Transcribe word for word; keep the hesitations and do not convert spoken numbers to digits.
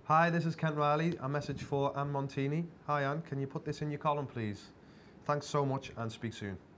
Hi, this is Kent Riely. A message for Anne Montini. Hi Anne, can you put this in your column please? Thanks so much and speak soon.